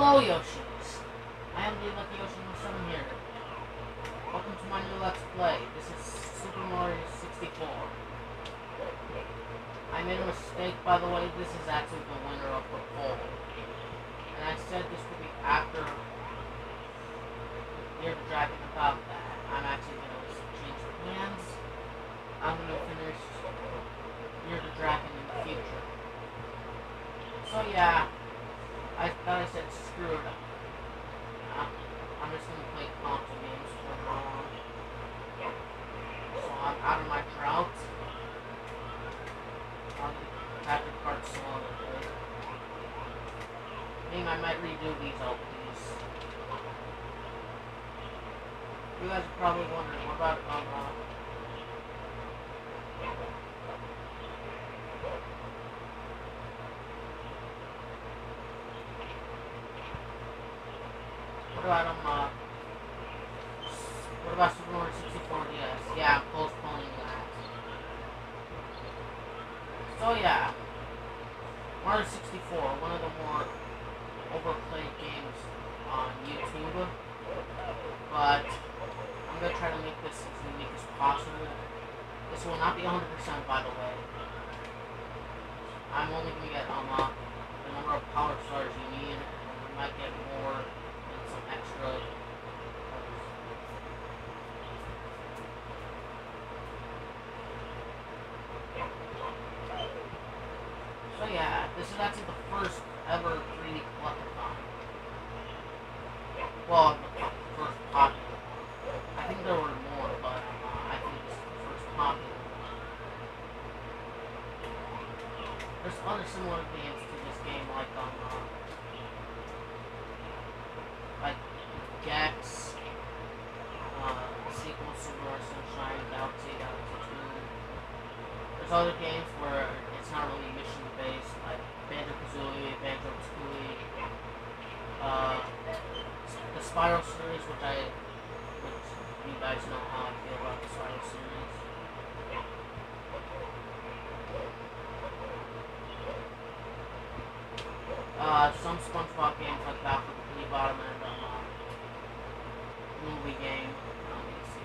Hello, Yoshis. I am the Lucky Yoshi No 7 here. Welcome to my new Let's Play. This is Super Mario 64. I made a mistake, by the way. This is actually the winner of the poll. And I said this would be after Year of the Dragon. About that, I'm actually going to change plans. I'm going to finish Year of the Dragon in the future. So yeah. I thought I said screw it up. I'm just gonna play console games for now on. So I'm out of my drought. I'll have the card slowly. Maybe I might redo these LPs. You guys are probably wondering, what about what about Super Mario 64 DS? Yeah, I'm postponing that. So yeah, Mario 64, one of the more overplayed games on YouTube. But I'm gonna try to make this as unique as possible. This will not be 100%, by the way. I'm only gonna get the number of power stars you need, and we might get more. Some extra. So yeah, this is actually the first ever 3D collectathon. Well, the first popular. I think there were more, but I think this is the first popular one. There's other similar games to this game, like Gex, sequel Super Mario Sunshine, Galaxy 2. There's other games where it's not really mission based, like Banjo-Kazooie, Banjo-Tooie, the Spyro series, which you guys know how I feel about the Spyro series. Some SpongeBob games like Battle for Bikini Bottom and movie game. Let me see.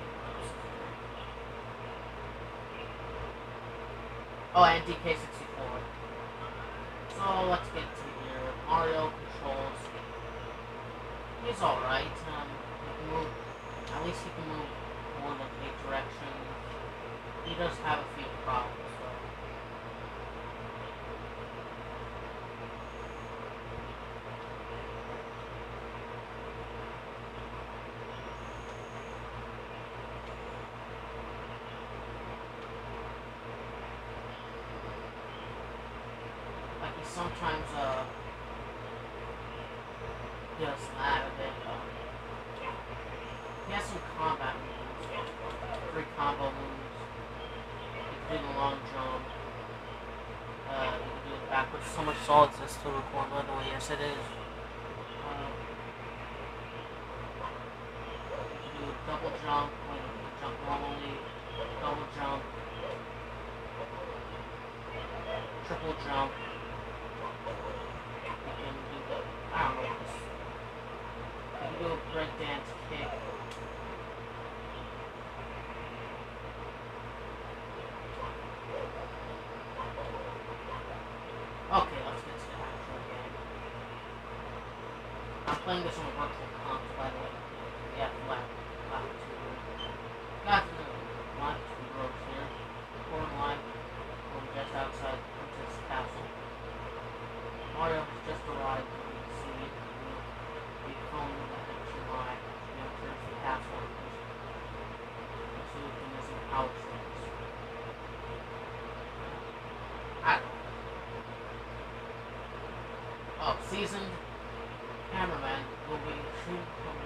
Oh, and DK64. So let's get to here. Mario controls. He's alright. He can move. At least he can move more than 8 directions. He does have a few problems. Sometimes just that a bit. He has some combat moves, 3 combo moves. You can do the long jump. You can do the backwards somersault. Is this still recording, by the way? Yes, it is. You can do a double jump, jump normally, double jump, triple jump. I don't know what this. You can do a breakdance kick. Okay, let's get to the actual game. I'm playing this on a virtual console, by the way. Yeah, flat 2. Got the 2 roads here. Recording live from just outside Princess Castle. Mario has just arrived. Seasoned cameraman will be shooting from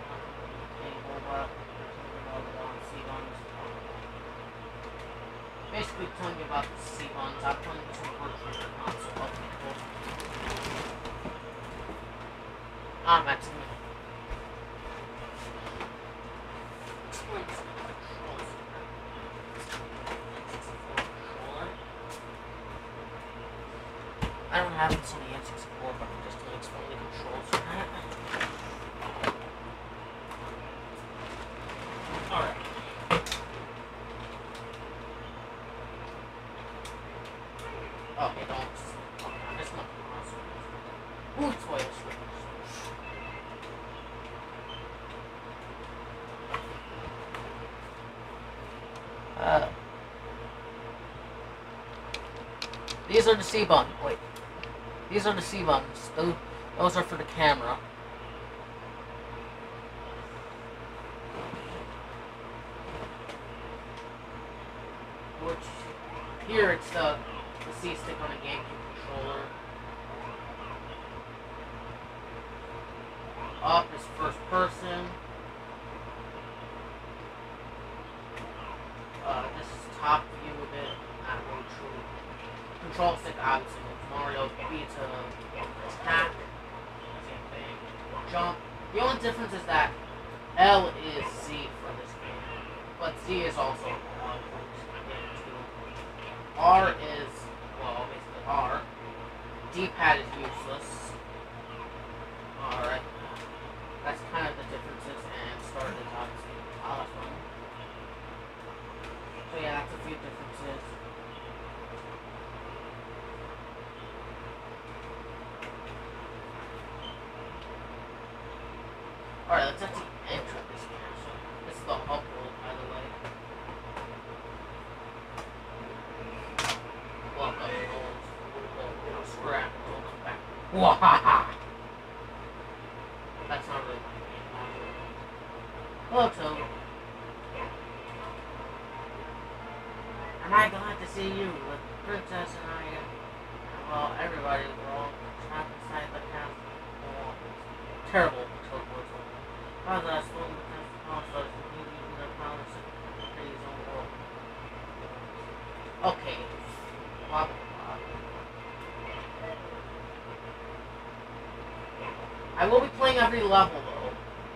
basically telling you about the C-Buns. I'm playing this on virtual console. Okay, cool. That's me. Explain some of the controls here. I don't have this on the N64, but I'm just going to explain the controls for that. Alright. Okay, don't. Okay, I'm just not awesome. Ooh, toy switch. These are the C buttons. Wait. These are the C buttons. Those are for the camera. Which, here it's the C stick on a GameCube controller. Up is first person. This is top view of it. Not really true. Control stick, obviously, with Mario. B to attack. Same thing. Jump. The only difference is that L is Z for this game. But Z is also L for this game, too. R is, well, basically R. D-pad is useless. Alright. That's kind of the differences, and start is obviously pause button. So yeah, that's a few differences. Alright, let's actually enter this castle. This is the upload, by the way. Welcome, old scrap, don't come back. Wahaha! That's not really my game. Hello, Toad. Am I glad to see you? The princess and I, well, everybody were all trapped inside the castle. Oh, terrible, Toad was. Rather, I stole the castle also to be using their powers to create his own world. Okay. Blah, blah, blah. I will be playing every level, though.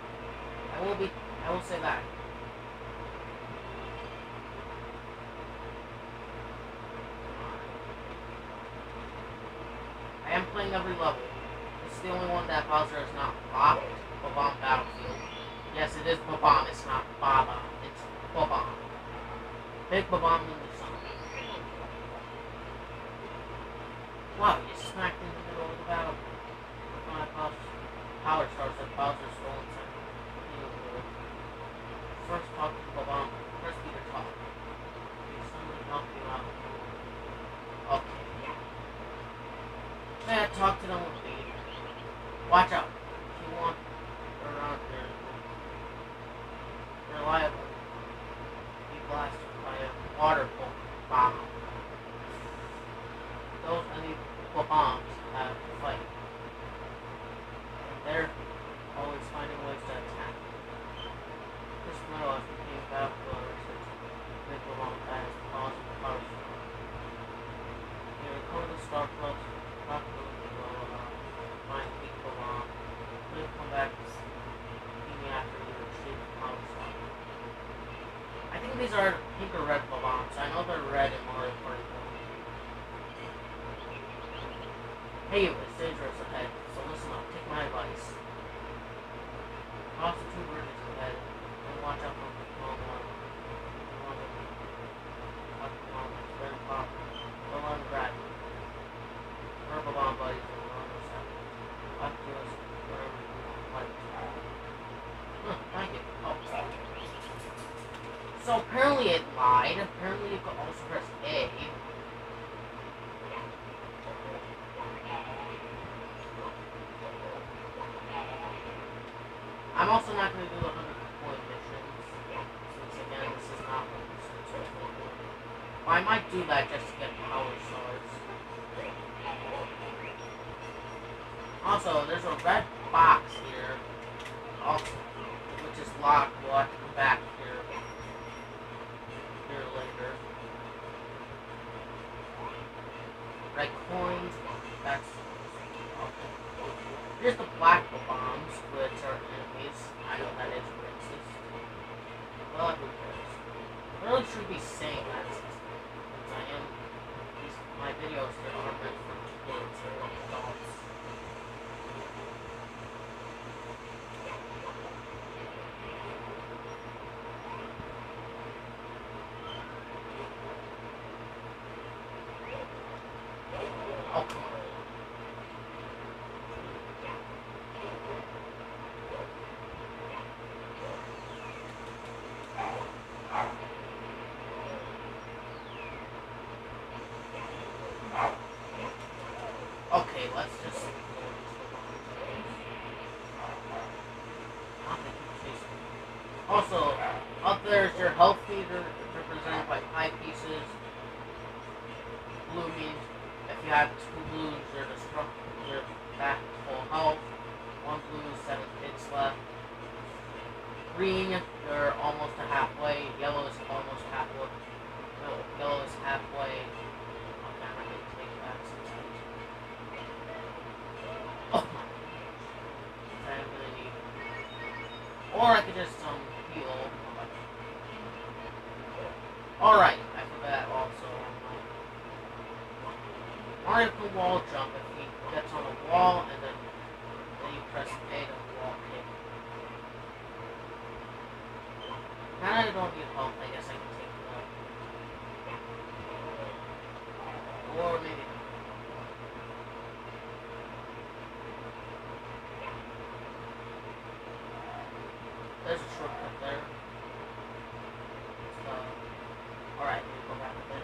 I will say that. I am playing every level. This is the only one that Bowser is not locked. Bob-omb Battlefield. Yes, it is Bob-omb. It's not Bob-omb. It's Bob-omb. Big Bob-omb in the sun. Wow, you smacked in the middle of the battle. My power stars that Bowser stole inside. First talk to Bob-omb. First Peter talk. He's suddenly helping you out. Okay. Yeah, talk to them with me. Watch out. If you want around here, reliable, be blasted by a water bomb. Those enemy bombs have to fight. And they're always finding ways to attack. This metal has became battlefield research. Make the bomb as possible power star. You recover the star plus, not find Big Bomb. Please come back to see me after you retrieve the power star. I think these are pink or red bombs. I know they're red in Mario Party. Hey, it's dangerous ahead, so listen up. Take my advice. Cross the two bridges ahead, and watch out for the small one. The one that is very popular. Don't let him grab you. Purple bomb buddies will run us out. Up to us wherever you want to fight. Thank you. Oh, so apparently it lied. Apparently you could also press A. I'm also not going to do the 100 point missions, since again, this is not what this is. Well, I might do that just to get power stars. Also, there's a red box here, also, which is locked. We'll have to come back here later. Red coins, that's okay. Here's the black bombs, which are enemies. I know that is racist. But who cares? I really should be saying that since I am. My videos here are meant for kids. meter is represented by 5 pieces. Blue means if you have 2 blues, you're back to full health. 1 blue, 7 hits left. Green, you're almost to halfway. Yellow is almost halfway. No, yellow is halfway. Okay, I'm gonna take that sometimes. Oh my gosh. I'm gonna need. Or I could just heal. Alright, I forgot also. Mario can wall jump if he gets on a wall and then you press A to wall kick. Now that I don't need help, I guess I can take it up. Or maybe not. There's a shortcut there. Alright, let me go back a bit.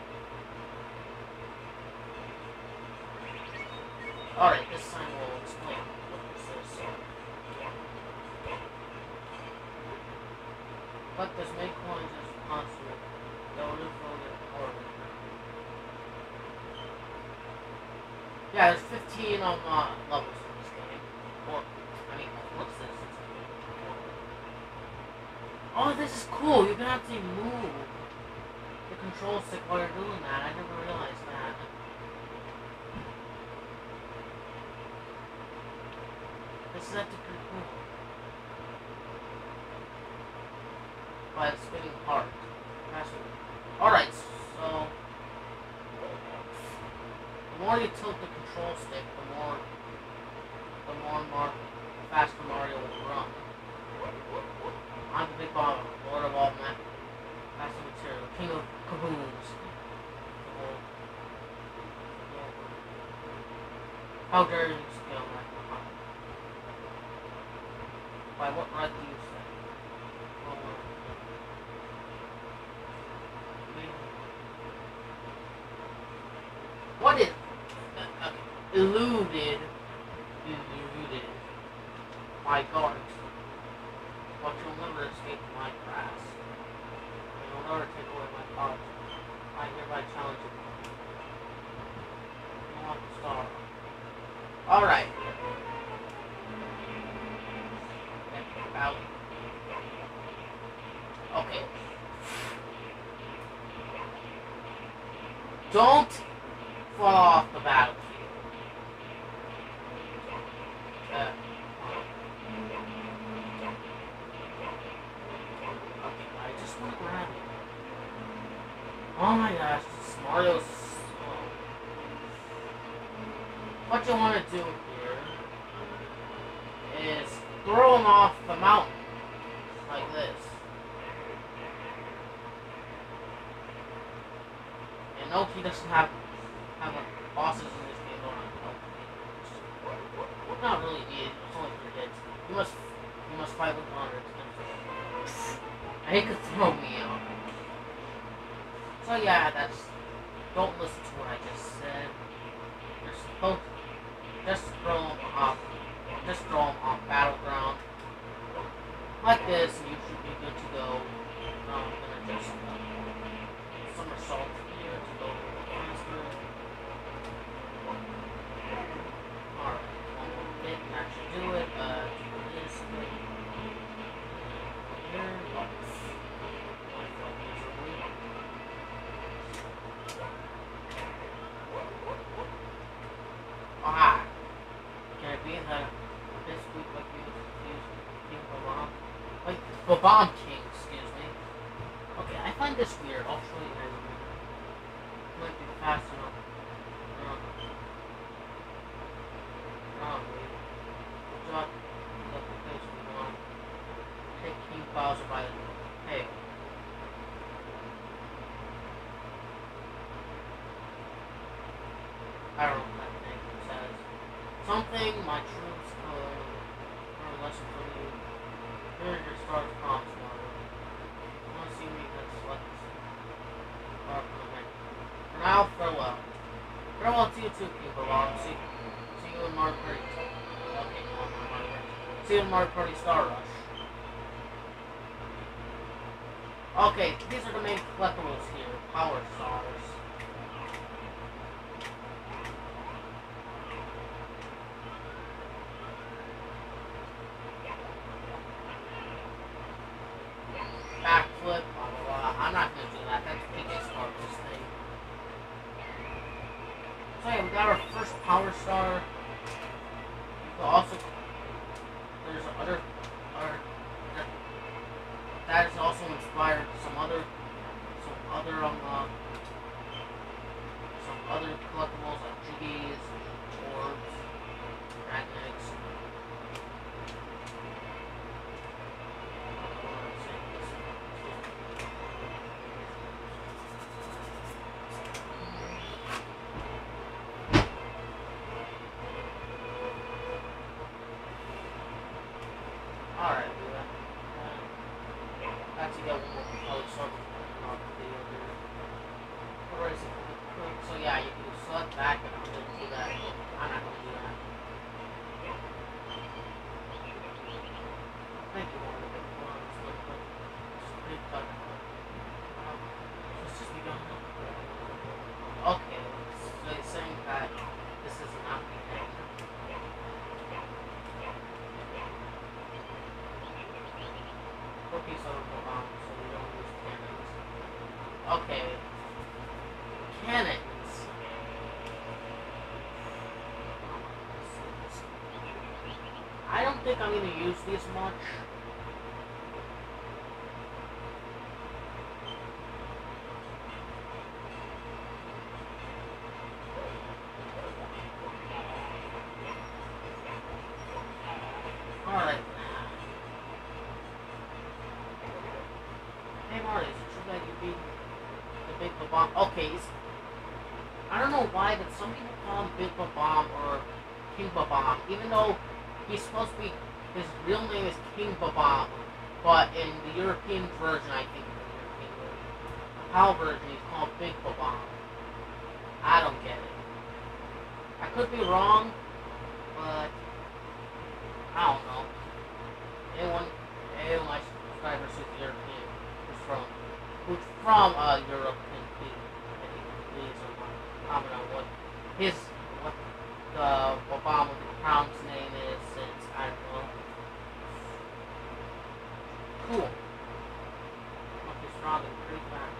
Alright, this time we'll explain what this is. But this make coins is constant. Don't order. Yeah, there's 15 levels in this game. Or, I mean, what's this? Oh, this is cool. You can actually move the control stick while you're doing that. I never realized that. This is actually pretty cool. By the spinning part. Alright, so the more you tilt the control stick, the faster Mario will run. I'm the big bottom, Lord of all massive material, King of Kabooms. How dare you scale my behind? By what right do you say? What is eluded my guards? But you'll never escape my grasp. And you'll never take away my power. I hereby challenge you. You want the star. Alright. Okay. Don't fall off the battlefield. Oh my gosh, this Mario's slow. What you want to do here is throw him off the mountain. Like this. And nope, he doesn't have bosses in this game don't have help. Not really needed, it's only 3 hits. You must fight with honor. He could throw me out. So yeah, don't listen to what I just said. You're supposed to just throw them off Battleground. Like this, and you should be good to go. I'm gonna just somersault here to go faster. Alright, one more hit, and that should do it. Do this here. Ah! Can it be that this week like you use King Bob? Like Bob King, excuse me. Okay, I find this weird. I'll show you guys a minute. It might be fast enough. Wait. Good job. Look at this one. Take King Bowser by the tail. I don't know what that thing says. Something my troops learn a lesson from you. Here are your stars prompts, Mario. You want to see me? Then select this star from the menu. For now, farewell. Farewell to you too, King Bob. See you in Mario Party. Okay, no, not Mario Party. See you in Mario Party Star Rush. Okay, these are the main collectibles here. Power stars. Backflip, blah blah blah. I'm not gonna do that. That's PJ Sparks' thing. So yeah, we got our first power star. But also, there's other, or that is also inspired some other collectibles like jiggies, orbs, magnets. Alright, do that. Actually got one more power star before I turn off the video here. Where is it? So yeah, you can select back and I'm gonna do that. I'm not gonna do that. Thank you, one of the big ones. Big button. Let's just be done. Okay, so it's saying that this is not the end. Cookies on the bomb, so we don't use cannons. Okay. Cannons. I don't think I'm gonna use these much. Alright. Hey Marty, is it true that you beat the Big Bomb? Okay, I don't know why, but some people call him Big Bomb or King Bomb, even though he's supposed to be, his real name is King Bomb, but in the European version, I think, the PAL version, he's called Big Bomb. I don't get it. I could be wrong, but I don't know. Anyone of my subscribers who's European, who's from Europe, can please comment on what the Obama Crown's name is, since I don't know. Cool. Must be strong and pretty fast.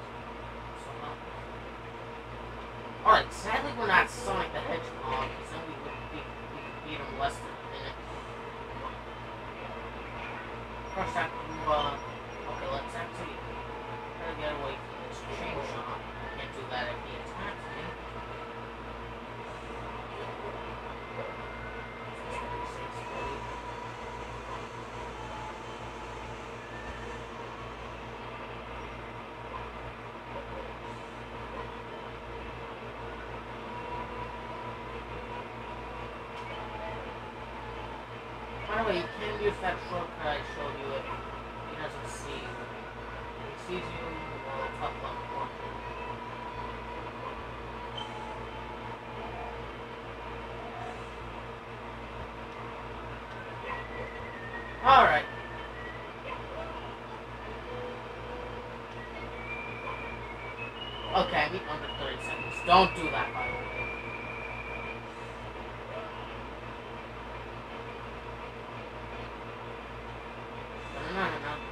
Alright, sadly we're not Sonic the Hedgehog, because then we would beat him less than a minute. First I have to okay, let's actually try to get away from this chain shot. I can't do that if he attacks me. By the way, you can use that shortcut I showed you if he doesn't see you. If he sees you, well, tough luck for him. Alright. Okay, I meet under 30 seconds. Don't do that, by the way. No.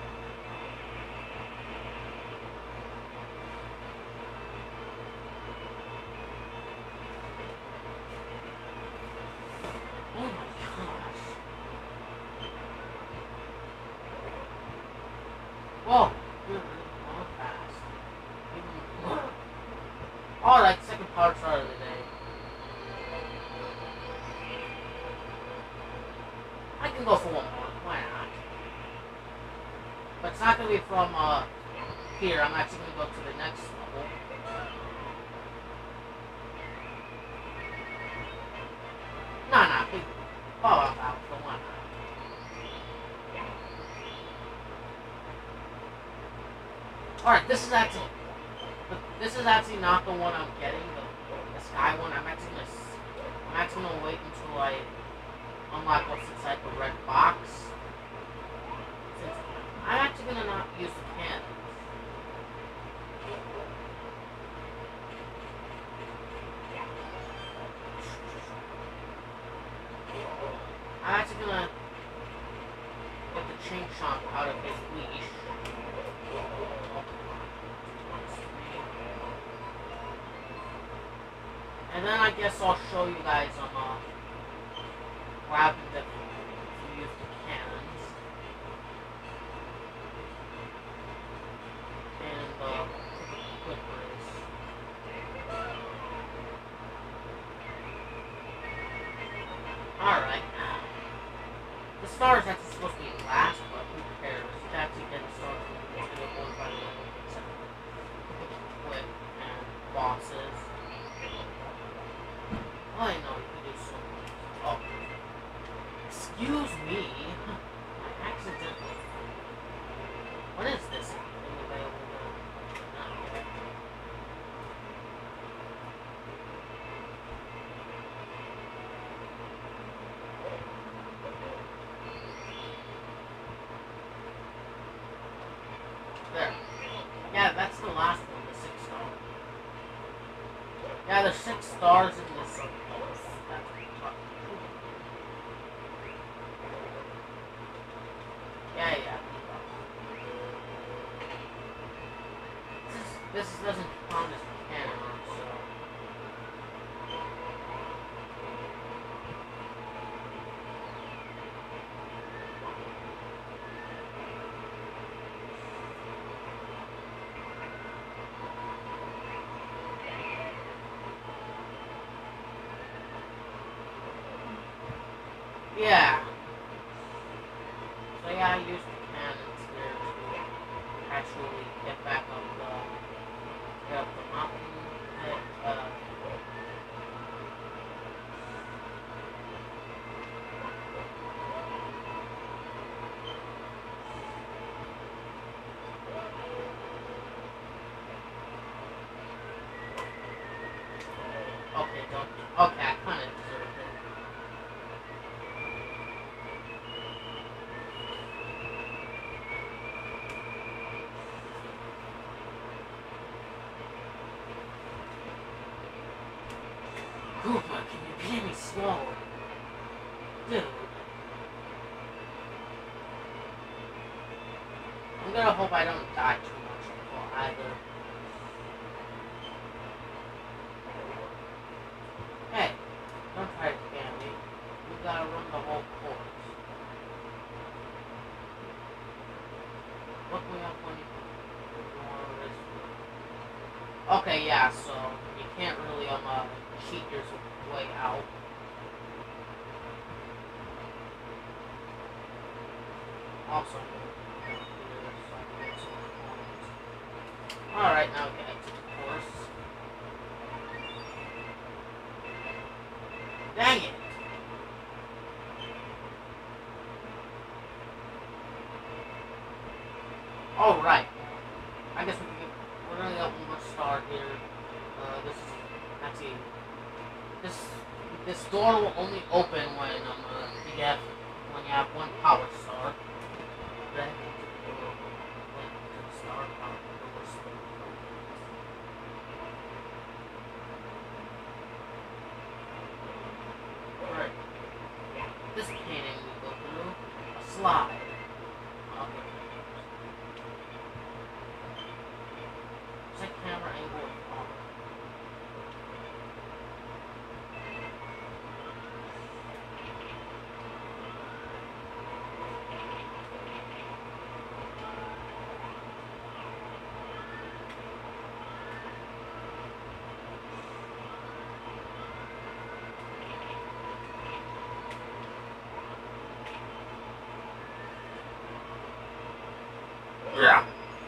Oh my gosh. Whoa. You're really fast. Alright, second power star of the day. I can go for one more. Why not? But it's not going to be from here. I'm actually going to go to the next level. Nah, please. Fall off out, so why not? Alright, this is actually not the one I'm getting, the sky one. I'm actually gonna wait until I unlock what's inside the red box. Since I'm actually gonna not use the cannons. Machamp out of his leash. And then I guess I'll show you guys what happens if you use the cannons. And quick race. Alright. The star is actually supposed to be last, but who cares? It's actually getting started with the one by one. Quick and bosses. Oh, I know you can do so much. Oh. Excuse me. I accidentally. What is this? There. Yeah, that's the last one, the 6 star. Yeah, there's 6 stars in this. Yeah. This doesn't count as canon, so. Yeah. So yeah, I used the cannons there to actually get back up the mountain. Okay, okay, I kind of deserved it. Koopa, can you be slow? Dude. I'm gonna hope I don't die too much either. Hey, don't try to scam me. We gotta run the whole course. Look me up when you want to race. Okay, yeah, so you can't really cheat your way out. Also, alright, now get to the course. Dang it! Alright. I guess we're gonna get one more star here. This is actually this door will only open when when you have 1 power star. Then star power. Alright. This painting we go through a slide. Okay. Check camera angle. Yeah.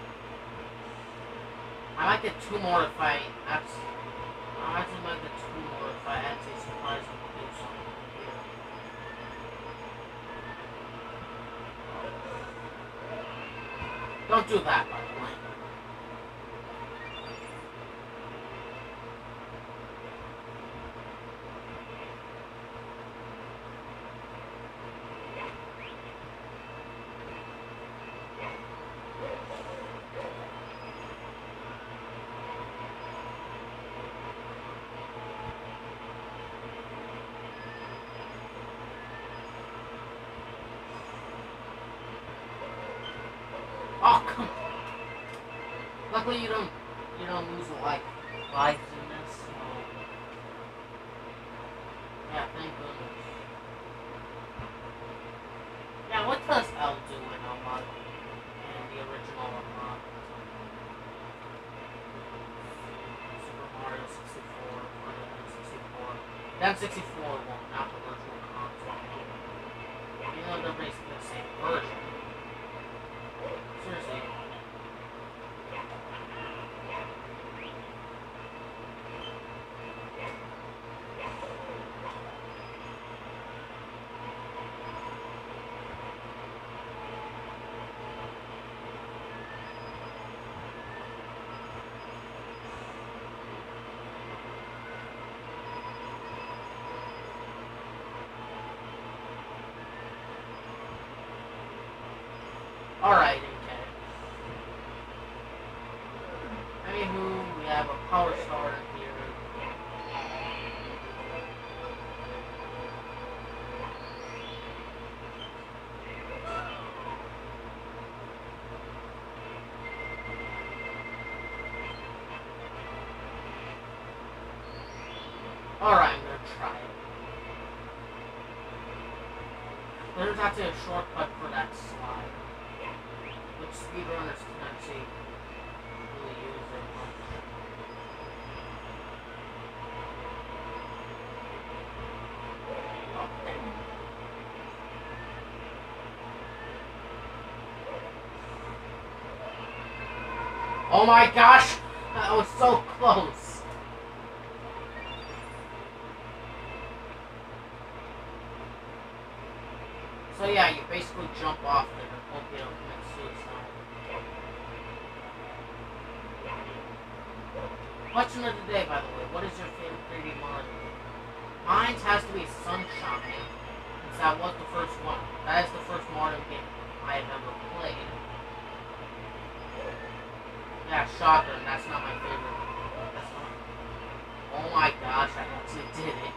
I might get 2 more if I actually might get 2 more if I actually surprise them to do something here. Don't do that, by the way. luckily you don't lose like lives in this. So. Yeah, thank goodness. Yeah, what does L do in the original Super Mario 64, N64? N64 one, not the virtual console. Even though they're basically the same version. Seriously. Alright, okay. Anywho, we have a power star in here. Alright, I'm gonna try it. There's actually a shortcut for that slide, which speedrunners can actually really use it much. Oh my gosh! That was so close! So yeah, you basically jump off there and hope you don't commit suicide. Question of the day, by the way, what is your favorite 3D Mario? Mine has to be Sunshine, since that was the first one. That is the first Mario game I have ever played. Yeah, shocker, that's not my favorite. That's not. Oh my gosh, I actually did it.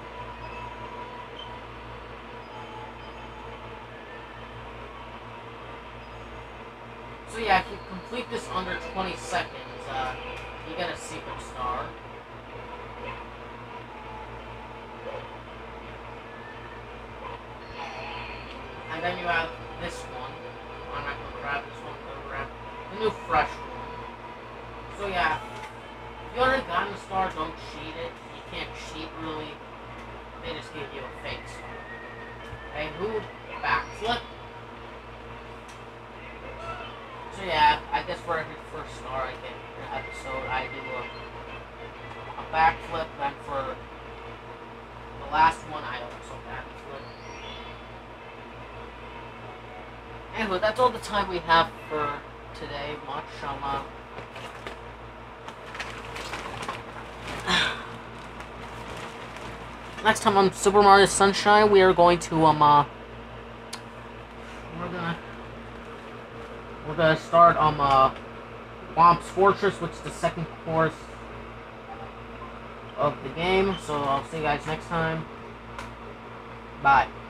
So yeah, if you complete this under 20 seconds, you get a secret star. And then you have this one. I'm not gonna grab this one, I'm gonna grab the new fresh one. So yeah, if you already got the star, don't cheat it. You can't cheat really. They just give you a fake star. Okay, who backflip? So yeah, I guess for every first star I get in an episode, I do a backflip, then for the last one I also backflip. Anyway, that's all the time we have for today. Next time on Super Mario Sunshine, we are going to we're gonna start Whomp's Fortress, which is the second course of the game. So I'll see you guys next time. Bye.